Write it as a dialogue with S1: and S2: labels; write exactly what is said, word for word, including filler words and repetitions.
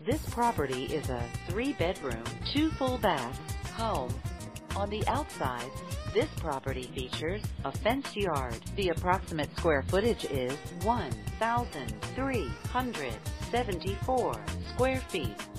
S1: This property is a three-bedroom, two full bath home. On the outside, this property features a fenced yard. The approximate square footage is one thousand three hundred seventy-four square feet.